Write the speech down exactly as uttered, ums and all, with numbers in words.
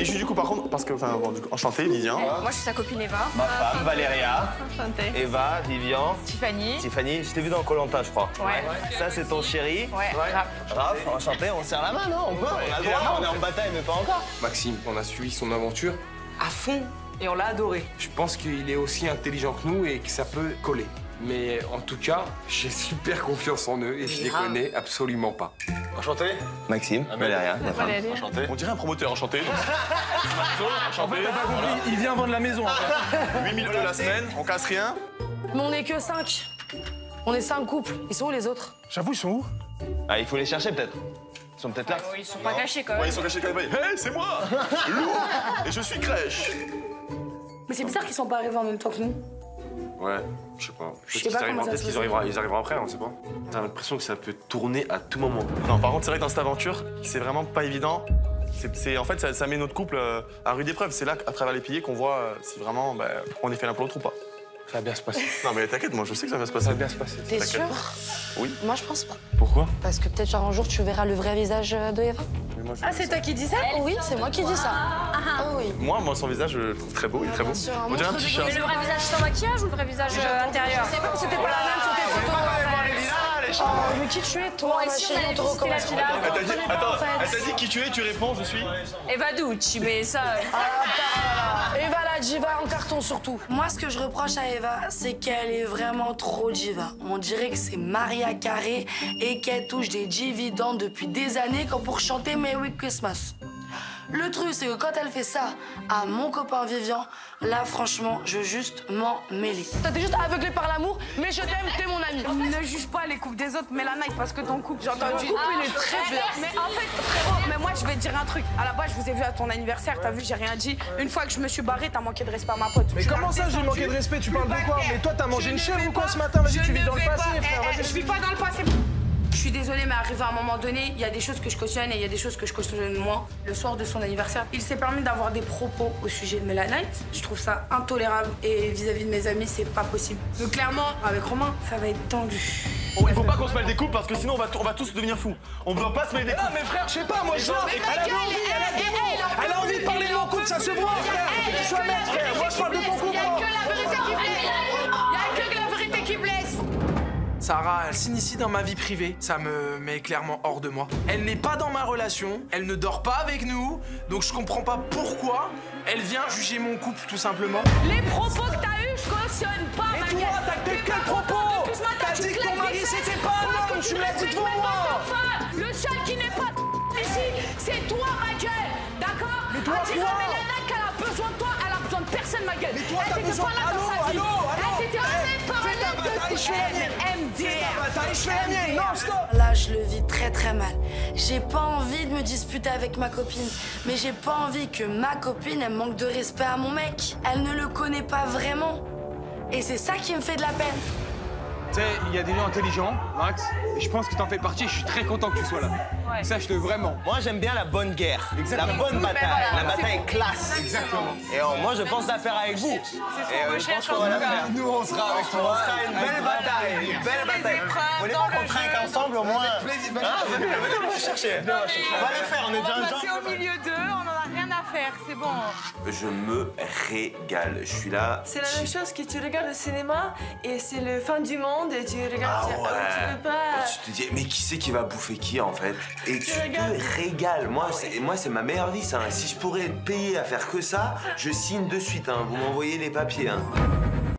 mais juste du coup, par contre, parce que, enfin, bon, du coup, enchanté, Vivien. Moi, je suis sa copine Eva. Ma femme, Valéria. Enchantée. Eva, Vivian. Tiffany. Tiffany, je t'ai vu dans Koh Lanta, je crois. Ouais. Ça, c'est ton chéri. Ouais, Raph. Raph, enchanté, on se serre la main, non? On peut, on a le droit, on est en bataille, mais pas encore. Maxime, on a suivi son aventure À fond. Et on l'a adoré. Je pense qu'il est aussi intelligent que nous et que ça peut coller. Mais en tout cas, j'ai super confiance en eux et je les connais absolument pas. Enchanté. Maxime, Valéria, ma femme. Valérie. Enchanté. On dirait un promoteur enchanté. Donc... enchanté. Il vient vendre la maison. huit mille euros la semaine, on casse rien. Mais on est que cinq. On est cinq couples. Ils sont où les autres? J'avoue, ils sont où? Ah, il faut les chercher peut-être. Ils sont peut-être là. Ils sont pas cachés quand Ouais, même. ils sont cachés quand même. Hey, c'est moi, Lou, et je suis crèche. Mais c'est bizarre qu'ils sont pas arrivés en même temps que nous. Ouais, je sais pas. Je sais pas comment ça se Peut-être qu'ils passe. arriveront, ils arriveront après, on sait pas. T'as l'impression que ça peut tourner à tout moment. Non, par contre, c'est vrai que dans cette aventure, c'est vraiment pas évident. C'est, c'est- en fait, ça, ça met notre couple euh, à rude épreuve. C'est là, à travers les piliers, qu'on voit euh, si vraiment bah, on est fait l'un pour l'autre ou pas. Ça va bien se passer. Non, mais t'inquiète, moi, je sais que ça va se passer. Ça va bien se passer. T'es T'inquiète sûr? Oui. Moi, je pense pas. Pourquoi? Parce que peut-être genre un jour, tu verras le vrai visage de Eva. Ah, c'est toi qui dis ça? Oui, c'est moi qui dis ça. Ah oui. Moi, moi, son visage, je le trouve très beau, il est très beau. Bien sûr, un On dirait un monstre petit de chat. Mais le vrai visage sans maquillage ou le vrai visage euh, intérieur? C'est pas, c'était pas la même sur tes photos. Oh, mais qui tu es, toi, Bon, et ma si on chérie, allait on te visiter la recommence. villa? Elle t'a dit, connaît pas, attends, en fait. elle t'a dit qui tu es, tu réponds, je suis. Eva Ducci, mais ça... euh, Ah, Eva la diva en carton surtout. Moi, ce que je reproche à Eva, c'est qu'elle est vraiment trop diva. On dirait que c'est Maria Carré et qu'elle touche des dividendes depuis des années comme pour chanter Merry Christmas. Le truc, c'est que quand elle fait ça à mon copain Vivian, là, franchement, je veux juste m'en mêler. Toi, t'es juste aveuglé par l'amour, mais je t'aime, t'es mon ami. Ne juge pas les couples des autres, mais la Nike, parce que ton couple, j'ai entendu. Ton couple, il est très bien. Mais en fait, frérot, mais moi, je vais te dire un truc. À la base, je vous ai vu à ton anniversaire, t'as vu, j'ai rien dit. Une fois que je me suis barrée, t'as manqué de respect à ma pote. Mais Tu comment l'as ça, j'ai descendu. manqué de respect? Tu parles de quoi? Mais toi, t'as mangé Je une ne chèvre vais ou quoi pas. ce matin? Vas-y, Je tu vis ne dans le vais passé, pas. frère. Eh, eh, Vas-y. Je vis pas dans le passé. Je suis désolée, mais arrivé à un moment donné, il y a des choses que je cautionne et il y a des choses que je cautionne moins. Le soir de son anniversaire, il s'est permis d'avoir des propos au sujet de Melanite. Je trouve ça intolérable et vis-à-vis de mes amis, c'est pas possible. Donc clairement, avec Romain, ça va être tendu. Oh, il faut pas qu'on se mêle des couples parce que sinon on va, on va tous devenir fous. On doit pas se mêler des Ah, couples. mais frère, je sais pas, moi, je gens, Elle mais avait envie, elle a des mots. Elle a envie de parler de mon couple, ça se voit, frère. Tu sois maître, frère. Moi, je parle de ton couple. Il y a que la vérité qui blesse. Il y a que la vérité qui blesse. Sarah, elle s'initie dans ma vie privée, ça me met clairement hors de moi. Elle n'est pas dans ma relation, elle ne dort pas avec nous, donc je comprends pas pourquoi elle vient juger mon couple tout simplement. Les propos que t'as eus, je cautionne pas, ma Et toi, gueule. t'as T'es que pas quel propos? content depuis ce matin, T'as tu dit que ton claques mari, des fesses c'était pas un parce homme, que tu me l'as dit respectes devant même moi. pas ta femme. Le seul qui n'est pas ici, c'est toi, ma gueule. D'accord? Mais toi, Attira quoi? Mélana, qu'elle a besoin de toi, elle a besoin de personne, ma gueule. Mais toi, Elle t'as t'était besoin- pas là dans Allô, sa vie. allô, allô? Elle t'était Eh, pas fais ta bataille, je fais la mienne. M D R. Bataille, je fais la mienne. Non, stop. Là, je le vis très très mal. J'ai pas envie de me disputer avec ma copine, mais j'ai pas envie que ma copine elle manque de respect à mon mec. Elle ne le connaît pas vraiment. Et c'est ça qui me fait de la peine. Tu sais, il y a des gens intelligents, Max, et je pense que t'en fais partie, je suis très content que tu sois là. Ouais. Sache-le vraiment. Moi, j'aime bien la bonne guerre. Exactement. La bonne bataille. voilà. La bataille classe. Exactement. Et euh, moi, je pense la faire avec vous. Et euh, je pense qu'on va la faire. Nous, on sera avec On toi. sera une belle bataille. Une belle bataille. Vous voulez pas qu'on trinque ensemble au moins? Plaisir, Hein? Venez, venez, on va chercher. On va le faire, on est déjà un passer temps. au milieu d'eux, on en a rien à faire, c'est bon. Je me régale. Je suis là. C'est la même chose que tu regardes le cinéma et c'est le fin du monde et tu regardes. Ah tu- ouais. Tu peux pas. Tu te dis, mais qui c'est qui va bouffer qui en fait? Et tu regardes. te régales. Moi, c'est, moi, c'est ma meilleure vie, ça. hein. Si je pourrais être payé à faire que ça, je signe de suite. Hein. Vous m'envoyez les papiers. Hein.